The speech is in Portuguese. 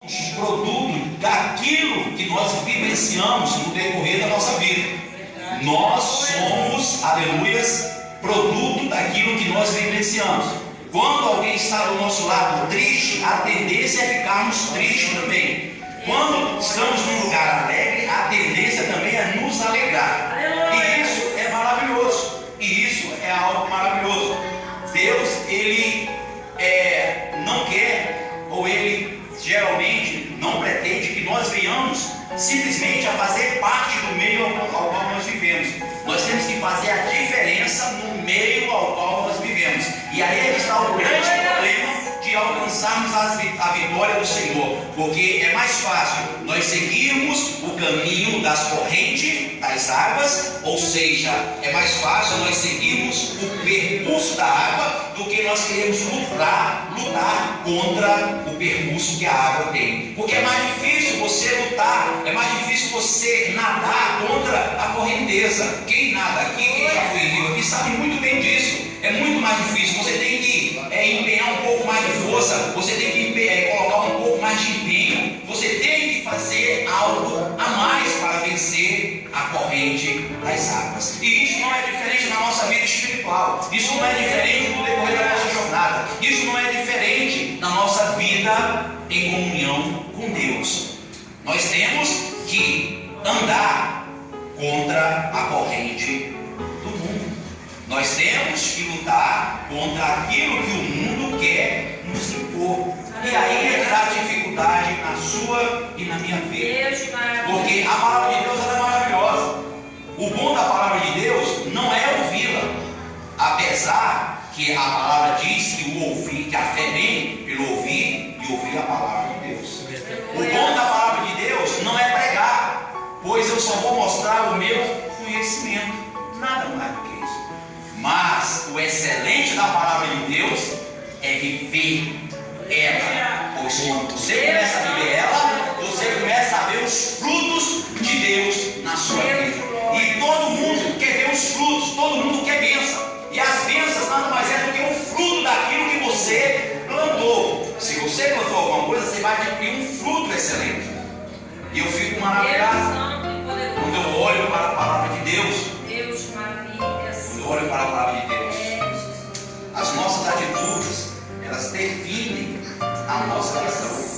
produto daquilo que nós vivenciamos no decorrer da nossa vida. Nós somos, aleluias, produto daquilo que nós vivenciamos. Quando alguém está do nosso lado triste, a tendência é ficarmos tristes também. Quando estamos num lugar alegre, a tendência também é nos alegrar. E isso é maravilhoso. E isso é algo maravilhoso. Deus, Ele não quer, ou Ele geralmente não pretende que nós venhamos simplesmente a fazer parte do meio ao qual nós vivemos. Nós temos que fazer a diferença no meio ao qual nós vivemos. E aí está o grande problema de alcançarmos a vitória do Senhor, porque é mais fácil nós seguirmos o caminho das correntes, das águas, ou seja, é mais fácil nós seguirmos o percurso da água do que nós queremos lutar contra o percurso que a água tem, porque é mais difícil você lutar, é mais difícil você nadar contra a correnteza. Quem nada aqui, quem já foi em rio aqui, sabe muito bem disso. É muito mais difícil, você tem que empenhar um pouco mais de força, você tem que colocar um pouco mais de empenho, você tem que fazer algo a mais para vencer a corrente das águas. E isso não é diferente na nossa vida espiritual, isso não é diferente no decorrer da nossa jornada, isso não é diferente na nossa vida em comunhão com Deus. Nós temos que andar contra a corrente do mundo. Nós temos que lutar contra aquilo que o mundo quer nos impor. E aí entra a dificuldade na sua e na minha vida. Porque a palavra de Deus ela é maravilhosa. O bom da palavra de Deus não é ouvi-la. Apesar que a palavra diz que o ouvir, que a fé vem pelo ouvir e ouvir a palavra de Deus. O bom da palavra de Deus não é pregar, pois eu só vou mostrar o meu conhecimento. Nada mais do que isso. Mas o excelente da palavra de Deus é viver ela. Pois quando você começa a viver ela, você começa a ver os frutos de Deus na sua vida. E todo mundo quer ver os frutos, todo mundo quer bênção. E as bênçãos nada mais é do que o fruto daquilo que você plantou. Se você plantou alguma coisa, você vai adquirir um fruto excelente. E eu fico maravilhado quando eu olho para a palavra de Deus. Quando eu olho para a palavra de Deus, as nossas atitudes, elas definem a nossa questão.